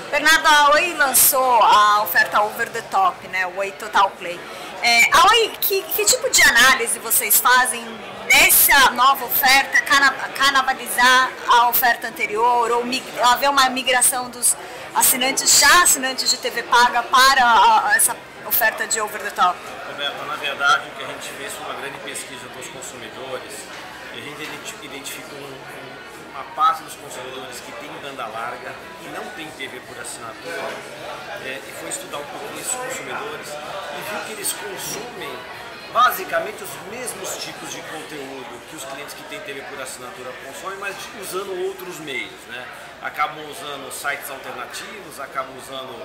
Bernardo, a Oi lançou a oferta Over the Top, né, o Oi Total Play. A Oi, que tipo de análise vocês fazem dessa nova oferta, canibalizar a oferta anterior ou haver uma migração dos assinantes de TV paga para essa oferta de Over the Top? Roberto, na verdade o que a gente fez foi uma grande pesquisa dos consumidores e a gente identificou uma parte dos consumidores que tem banda larga e não tem TV por assinatura e foi estudar um pouco esses consumidores e viu que eles consomem basicamente os mesmos tipos de conteúdo que os clientes que têm TV por assinatura consomem, mas usando outros meios, né? Acabam usando sites alternativos, acabam usando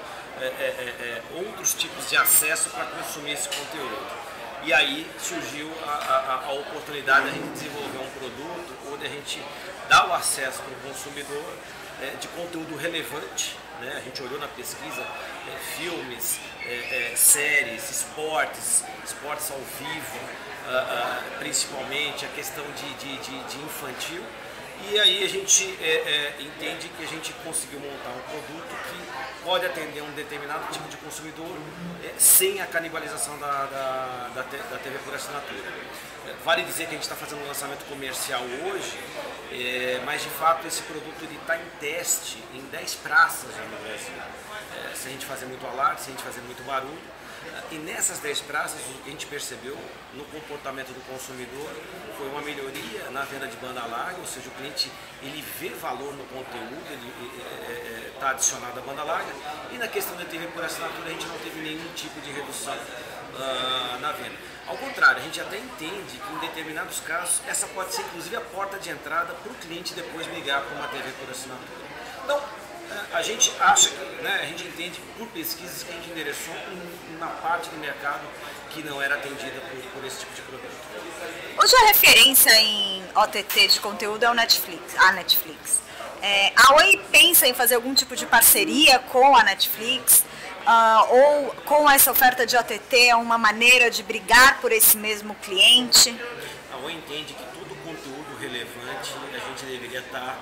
outros tipos de acesso para consumir esse conteúdo. E aí surgiu a oportunidade de a gente desenvolver um produto onde a gente dá o acesso para o consumidor de conteúdo relevante, né? A gente olhou na pesquisa filmes, séries, esportes ao vivo, principalmente a questão de infantil. E aí a gente entende que a gente conseguiu montar um produto que pode atender um determinado tipo de consumidor sem a canibalização da TV por assinatura. Vale dizer que a gente está fazendo um lançamento comercial hoje, mas de fato esse produto está em teste em 10 praças já no Brasil. Se a gente fazer muito alarde, se a gente fazer muito barulho. E nessas 10 praças, o que a gente percebeu no comportamento do consumidor foi uma melhoria na venda de banda larga, ou seja, o cliente ele vê valor no conteúdo, ele está adicionado à banda larga, e na questão da TV por assinatura a gente não teve nenhum tipo de redução na venda. Ao contrário, a gente até entende que em determinados casos essa pode ser inclusive a porta de entrada para o cliente depois migrar para uma TV por assinatura. Então, a gente acha, né, a gente entende por pesquisas que a gente endereçou uma parte do mercado que não era atendida por esse tipo de produto. Hoje a referência em OTT de conteúdo é a Netflix. A Oi pensa em fazer algum tipo de parceria com a Netflix ou com essa oferta de OTT é uma maneira de brigar por esse mesmo cliente? A Oi entende que todo conteúdo relevante a gente deveria estar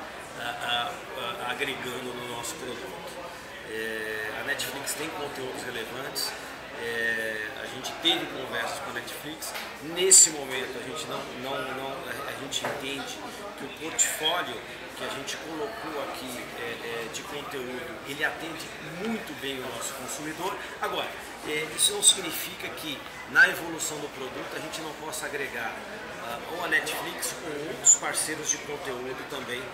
agregando no nosso produto. A Netflix tem conteúdos relevantes, a gente teve conversas com a Netflix. Nesse momento a gente a gente entende que o portfólio que a gente colocou aqui de conteúdo, ele atende muito bem o nosso consumidor. Agora, isso não significa que na evolução do produto a gente não possa agregar ou a Netflix ou outros parceiros de conteúdo também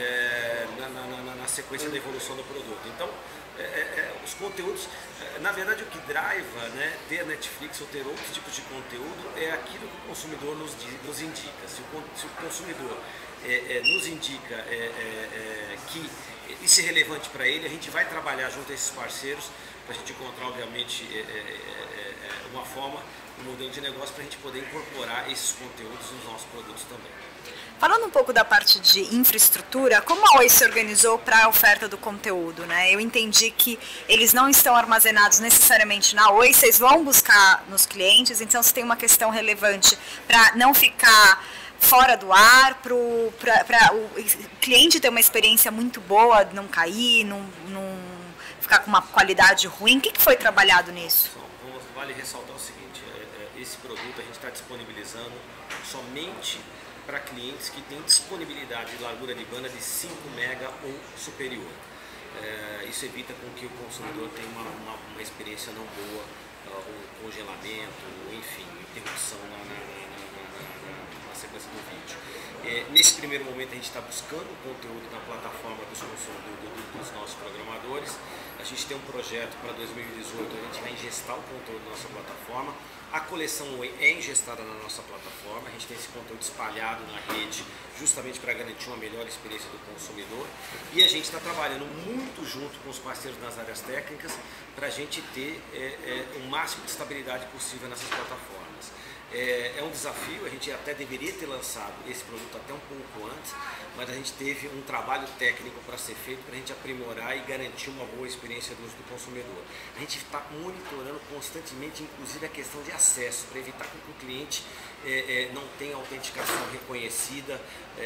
na sequência da evolução do produto. Então, os conteúdos, na verdade o que driva, né, ter Netflix ou ter outros tipos de conteúdo é aquilo que o consumidor nos indica. Se o consumidor nos indica que isso é relevante para ele, a gente vai trabalhar junto a esses parceiros para a gente encontrar, obviamente, uma forma, um modelo de negócio para a gente poder incorporar esses conteúdos nos nossos produtos também. Falando um pouco da parte de infraestrutura, como a Oi se organizou para a oferta do conteúdo, né? Eu entendi que eles não estão armazenados necessariamente na Oi, vocês vão buscar nos clientes, então se tem uma questão relevante para não ficar fora do ar, para o cliente ter uma experiência muito boa, não cair, não ficar com uma qualidade ruim. O que foi trabalhado nisso? Vale ressaltar o seguinte, esse produto a gente está disponibilizando somente para clientes que têm disponibilidade de largura de banda de 5 MB ou superior. Isso evita com que o consumidor tenha uma experiência não boa, um congelamento, enfim, interrupção na sequência do vídeo. Nesse primeiro momento a gente está buscando conteúdo na plataforma dos nossos programadores. A gente tem um projeto para 2018, a gente vai ingestar o conteúdo na nossa plataforma. A coleção Oi é ingestada na nossa plataforma, a gente tem esse conteúdo espalhado na rede justamente para garantir uma melhor experiência do consumidor. E a gente está trabalhando muito junto com os parceiros nas áreas técnicas para a gente ter o máximo de estabilidade possível nessas plataformas. É um desafio, a gente até deveria ter lançado esse produto até um pouco antes, mas a gente teve um trabalho técnico para ser feito para a gente aprimorar e garantir uma boa experiência do uso do consumidor. A gente está monitorando constantemente, inclusive a questão de acesso, para evitar que o cliente não tenha autenticação reconhecida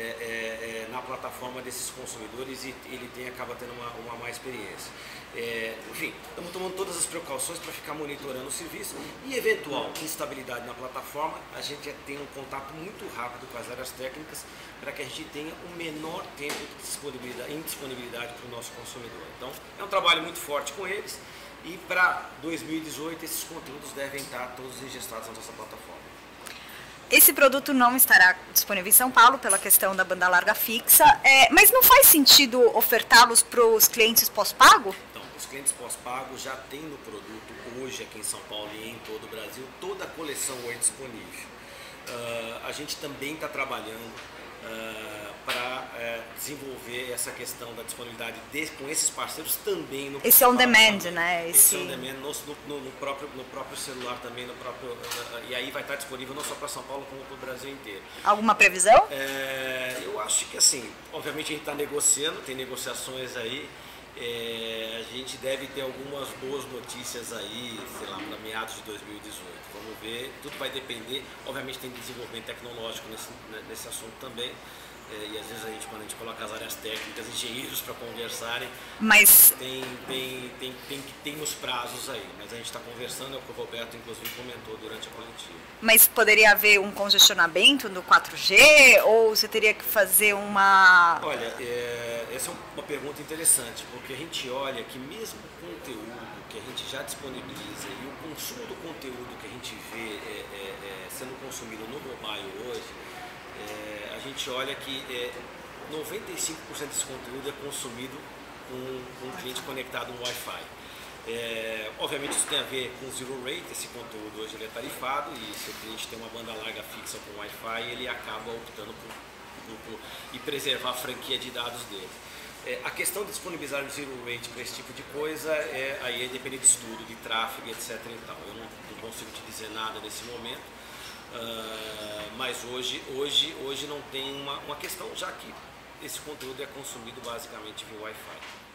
na plataforma desses consumidores e ele acaba tendo uma má experiência. Enfim, estamos tomando todas as precauções para ficar monitorando o serviço e eventual instabilidade na plataforma, a gente tem um contato muito rápido com as áreas técnicas para que a gente tenha o menor tempo de indisponibilidade para o nosso consumidor. Então, é um trabalho muito forte com eles e para 2018 esses conteúdos devem estar todos registrados na nossa plataforma. Esse produto não estará disponível em São Paulo pela questão da banda larga fixa, mas não faz sentido ofertá-los para os clientes pós-pago? Então, os clientes pós-pago já têm no produto, hoje aqui em São Paulo e em todo o Brasil, toda a coleção Oi disponível. A gente também está trabalhando para desenvolver essa questão da disponibilidade com esses parceiros também no Esse é on demand, né? Esse é on demand no próprio celular também, e aí vai estar disponível não só para São Paulo como para o Brasil inteiro. Alguma previsão? Eu acho que assim, obviamente a gente está negociando, tem negociações aí. A gente deve ter algumas boas notícias aí, sei lá, para meados de 2018. Vamos ver, tudo vai depender. Obviamente tem desenvolvimento tecnológico nesse assunto também. E às vezes quando a gente coloca as áreas técnicas, engenheiros para conversarem, mas tem os prazos aí. Mas a gente está conversando, é o que o Roberto inclusive comentou durante a coletiva. Mas poderia haver um congestionamento no 4G ou você teria que fazer uma... Olha, essa é uma pergunta interessante, porque a gente olha que mesmo o conteúdo que a gente já disponibiliza e o consumo do conteúdo que a gente vê sendo consumido no mobile hoje, a gente olha que 95% desse conteúdo é consumido com um cliente conectado no Wi-Fi. Obviamente isso tem a ver com o Zero Rate, esse conteúdo hoje ele é tarifado e se o cliente tem uma banda larga fixa com Wi-Fi, ele acaba optando por preservar a franquia de dados dele. A questão de disponibilizar o Zero Rate para esse tipo de coisa, aí depende de estudo, de tráfego, etc. E tal. Eu não consigo te dizer nada nesse momento, mas hoje não tem uma questão, já que esse conteúdo é consumido basicamente via Wi-Fi.